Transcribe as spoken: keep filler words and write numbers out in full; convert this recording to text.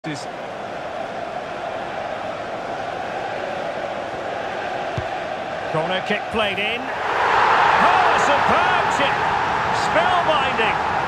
Is corner kick played in. Oh, superb chip! Spellbinding!